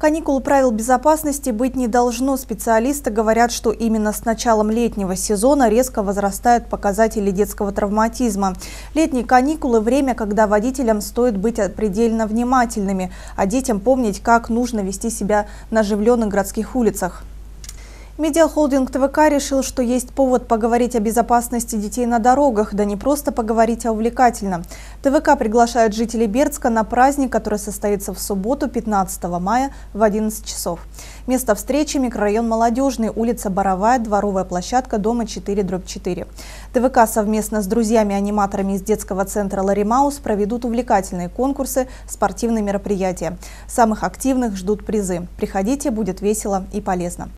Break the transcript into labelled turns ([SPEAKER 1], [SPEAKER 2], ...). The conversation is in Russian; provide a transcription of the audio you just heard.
[SPEAKER 1] Каникул правил безопасности быть не должно. Специалисты говорят, что именно с началом летнего сезона резко возрастают показатели детского травматизма. Летние каникулы – время, когда водителям стоит быть предельно внимательными, а детям помнить, как нужно вести себя на оживленных городских улицах. Медиахолдинг ТВК решил, что есть повод поговорить о безопасности детей на дорогах, да не просто поговорить, а увлекательно. ТВК приглашает жителей Бердска на праздник, который состоится в субботу, 15 мая в 11 часов. Место встречи – микрорайон Молодежный, улица Боровая, дворовая площадка, дома 4/4. ТВК совместно с друзьями-аниматорами из детского центра «Ларимаус» проведут увлекательные конкурсы, спортивные мероприятия. Самых активных ждут призы. Приходите, будет весело и полезно.